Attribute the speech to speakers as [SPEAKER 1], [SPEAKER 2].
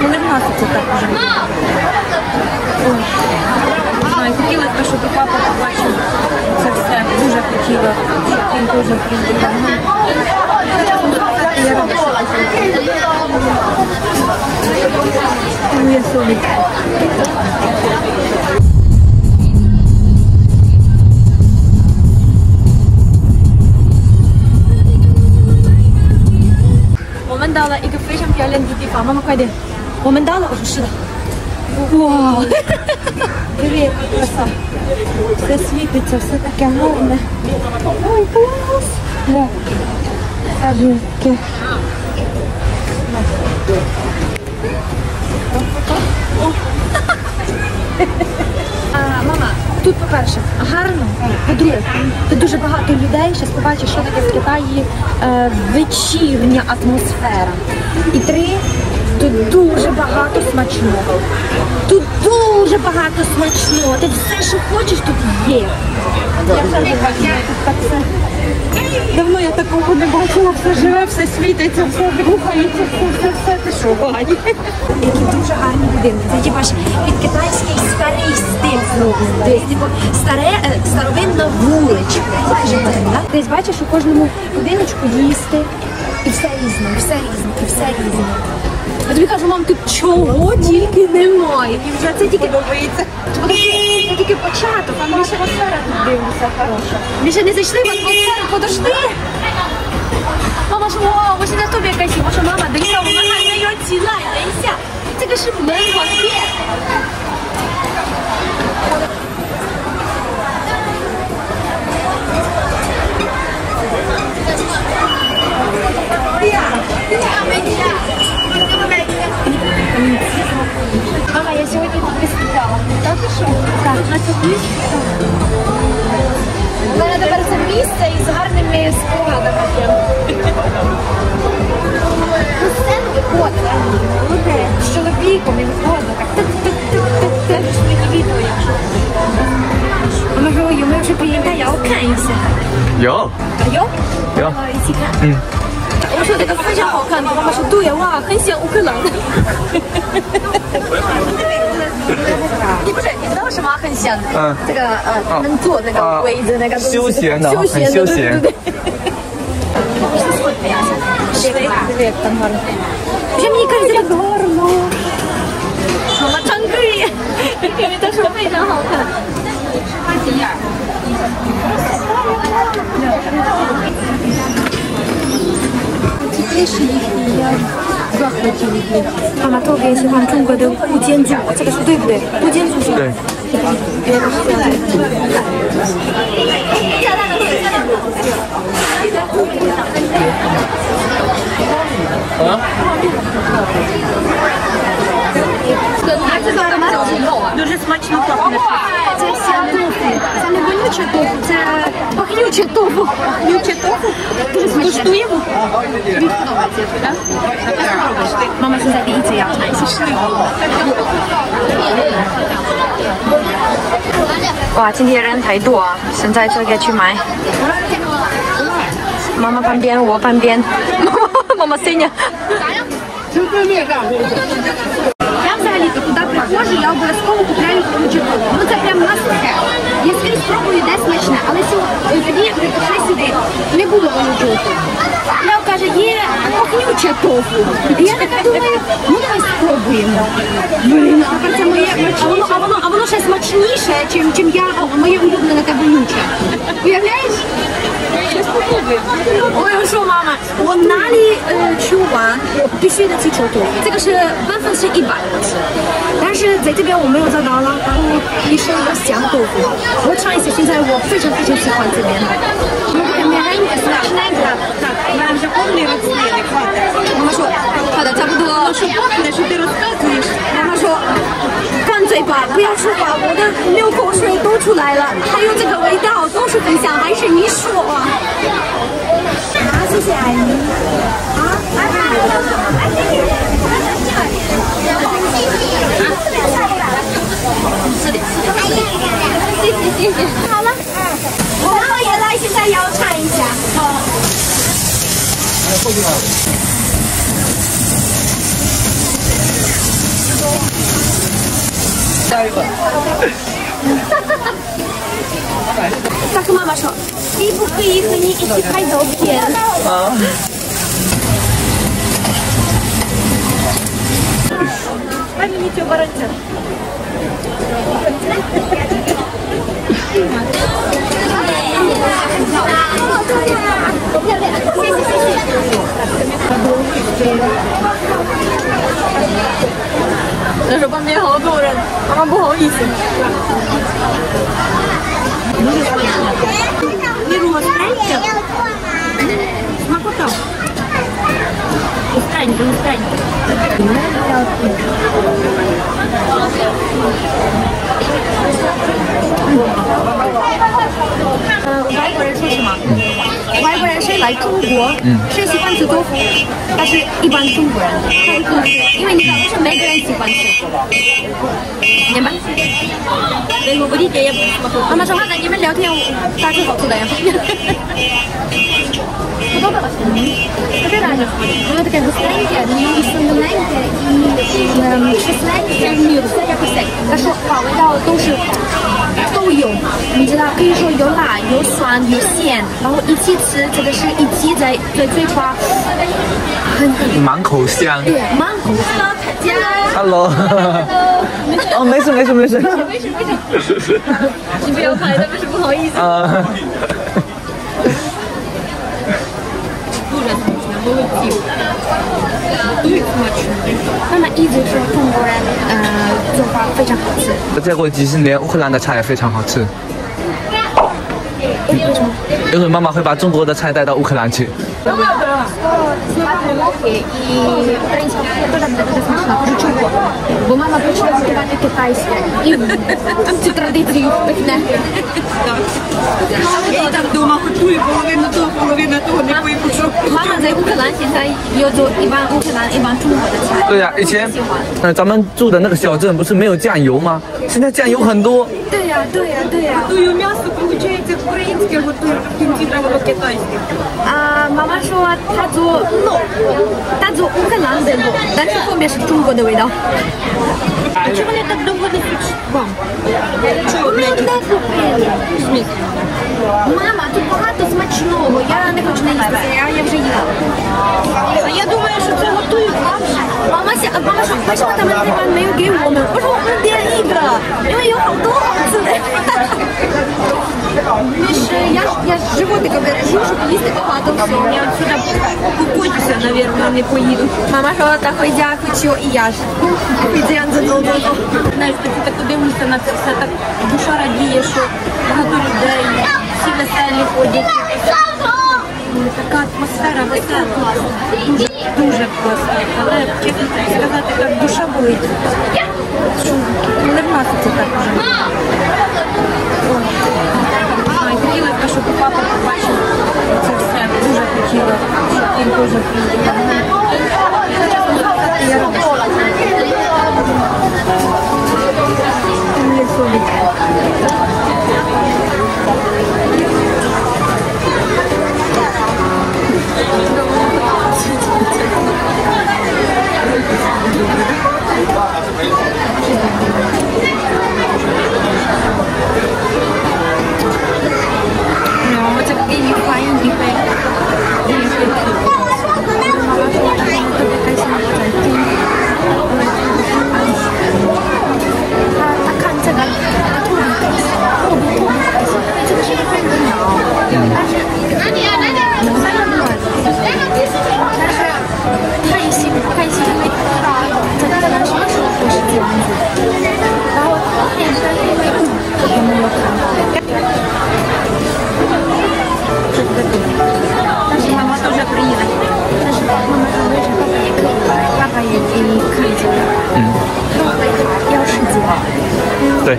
[SPEAKER 1] коли в нас це так уже буде? Ой. Знаю, хотіла б, щоб папа побачив це все. Дуже хотіла, щоб він дуже приїхав. Я рада, що я солодка.我们到了一个非常漂亮的地方，妈妈快点！我们到了，我说是的。哇，привет，краса！Все світиться, все таке гарне. Ой, клас! Да. Садинки. Мама, тут, по-перше, гарно, по-друге, тут дуже багато людей, зараз побачиш, що таке в Китаї вечірня атмосфера. І три, тут дуже багато смачного. Тут дуже багато смачного. Ти все, що хочеш, тут є. Давно я такого не бачила, все живе, все світиться, все рухається, все, ти що, Ваня? Які дуже гарні будинки. Це типу під китайський старий стиль зроблений. Типу старовинна вуличка. Десь бачиш, у кожному будиночку їсти. І все різне, і все різне, і все різне. Я тобі кажу, мам, тут чого тільки немає. І вже це тільки подобається. Це тільки початок, а ми ще атмосфера тут дивимося хороша. Ми ще не зайшли в атмосферу, подошли. Мама що, вау, ось на тобі якась, що мама, дивіться, вона не його ціла, дивіться. Це ж менгофє. Мама, я сьогодні тут виступала. Так і що? Так, на цьому місці. У мене тепер це місце із гарними спогадами. Ну, сцену виходила. З чоловіком і виходила. Так, так. Мені відео, якщо. Мама говорю, ми вже приїхали, я окаюся.
[SPEAKER 2] 有。
[SPEAKER 1] 有？有。一起看。我说这个非常好看，妈妈说对呀，哇，很像乌克兰的。你不是你知道什么很像？这个他们坐那个围着那个
[SPEAKER 2] 休闲的，很休闲。
[SPEAKER 1] 对。Привет, там гарно. Вже мені кажуть, так гарно. Мама чангри. Это что非常好看。я в захвате. Мама特别喜欢中国的不间竹，这个是对不对？不间竹是吧？对。Дуже смачно пахне. Це вся тофу. Це не болюче тофу, це пахнюче тофу. Пахнюче тофу. Дуже смачно. Коштуємо? Тобі подобається, так? Мама, 现在第一次要尝一下。哇，今天人太多啊！现在这个去买。妈妈半边，我半边。妈妈синя. Я взагалі-то куди приходжу, я обов'язково купляю ключі. Ну це прям must-have. Я скрізь спробую, де смачне, але тоді ми пішли сюди, не було тофу. Лев каже, є пахнюче тофу. І я така думаю, ну давай спробуємо. Блін, а це моє, а воно ще смачніше, чим я, моє улюблене та вонюче. Уявляєш?我说妈妈，我哪里去玩必须得去吃豆腐，这个是100%，但是在这边我没有找到了，然后你说我想豆腐，我尝一下，现在我非常非常喜欢这边的。妈妈说，好的，差不多。妈妈说，干脆吧，不要说话，我的流口水都出来了，还有这个味道都是很香，还是你说。谢谢阿姨。好，拜拜。谢谢。好了，我姥爷来，现在要尝一下。好。 他跟妈妈说，可不可以和你一起拍照片？啊。欢迎你去巴兰城。但是旁边好多人，妈妈不好意思。你如果是来的，妈不懂。Устань.外国人说什么？外国人谁来中国，谁喜欢吃豆腐，但是一般中国人他会不吃，因为你知道，不是每个人喜欢吃，明白？妈妈说好的，你们聊天打出好吃的呀。Воно таке густеньке, солоненьке і кисленьке, все якось так. 他说好味道都有，你知道，可以说有辣、有酸、有咸，然后一起吃，这个是一起在嘴巴，
[SPEAKER 2] 满口香。
[SPEAKER 1] 对，满口香。
[SPEAKER 2] Hello。哦，没事。
[SPEAKER 1] 你不要拍，但是不好意思。妈妈一直说中国人做法非常好吃。
[SPEAKER 2] 再过几十年，乌克兰的菜也非常好吃。为什么？因为妈妈会把中国的菜带到乌克兰去。Бо мама почала готувати китайське. І цю традицію впихне.
[SPEAKER 3] Я так вдома готую, половина того не випущу.
[SPEAKER 1] 妈妈在乌克兰现在有做一般乌克兰一般中国的菜。
[SPEAKER 2] 对呀，以前咱们住的那个小镇不是没有酱油吗？现在酱油很多。
[SPEAKER 1] 对呀。
[SPEAKER 3] Готую м'ясо, виходить, українське готую, в кінці треба китайське.
[SPEAKER 1] 妈妈说她做乌克兰的肉，但是后面是中国的味道。
[SPEAKER 3] А чому вони так довго не печуть? Вам?
[SPEAKER 1] Чого? Мама, тут багато смачного, я не хочу наїстися, я вже їла.
[SPEAKER 3] А я думаю, що це готують вам.
[SPEAKER 1] Мама说为什么他们那边没有给我们？我说我们点一个，因为有好多好吃的。Я животика бережу, щоб їсти багато всього.
[SPEAKER 3] Я отсюда покойтеся, наверное, не поїду.
[SPEAKER 1] Мама що так я хочу і я ж.
[SPEAKER 3] Знаєш, ти так подивишся на це все, так душа радіє, що багато людей, всі веселі ходять. Така атмосфера весела, класна, дуже класна. Але, чесно сказати, так душа болить. Не в нас це так вже. Хотіла, щоб папа побачив це все. Дуже хотіла, щоб він дуже приїхав. Я робила. Мені совість.
[SPEAKER 1] Це такий файний
[SPEAKER 3] Мама тоже приїде. Мама тоже папа也可以要世界。
[SPEAKER 2] 对。